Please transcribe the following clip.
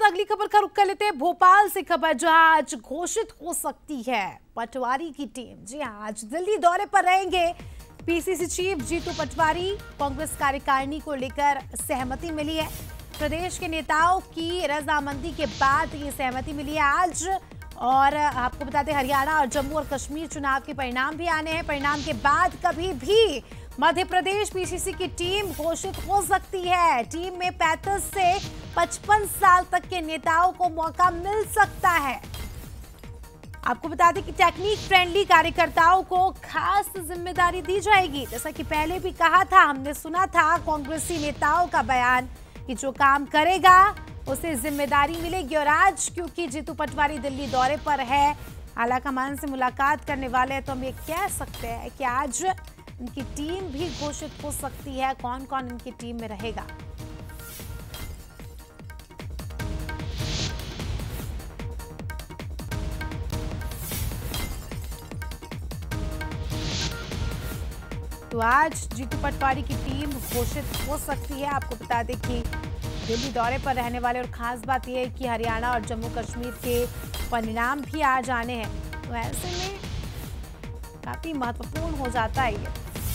अगली खबर का रुख कर लेते हैं भोपाल से खबर, जहां आज घोषित हो सकती है पटवारी की टीम। जी हां, आज दिल्ली दौरे पर रहेंगे PCC chief Jitu Patwari. Congress कार्यकारिणी को लेकर सहमति मिली है। प्रदेश के नेताओं की रजामंदी के बाद ये सहमति मिली है आज। और आपको बता दें, हरियाणा और जम्मू और कश्मीर चुनाव के परिणाम भी आने हैं। परिणाम के बाद कभी भी मध्य प्रदेश पीसीसी की टीम घोषित हो सकती है। टीम में 35 से 55 साल तक के नेताओं को मौका मिल सकता है। आपको बता दें कि टेक्निक फ्रेंडली कार्यकर्ताओं को खास जिम्मेदारी दी जाएगी। जैसा कि पहले भी कहा था, हमने सुना था कांग्रेसी नेताओं का बयान कि जो काम करेगा उसे जिम्मेदारी मिलेगी। और आज क्योंकि जीतू पटवारी दिल्ली दौरे पर है, आला कमान से मुलाकात करने वाले हैं, तो हम ये कह सकते हैं कि आज इनकी टीम भी घोषित हो सकती है। कौन कौन इनकी टीम में रहेगा, तो आज जीतू पटवारी की टीम घोषित हो सकती है। आपको बता दें कि दिल्ली दौरे पर रहने वाले, और खास बात यह है कि हरियाणा और जम्मू कश्मीर के परिणाम भी आज आने हैं, तो ऐसे में काफी महत्वपूर्ण हो जाता है ये।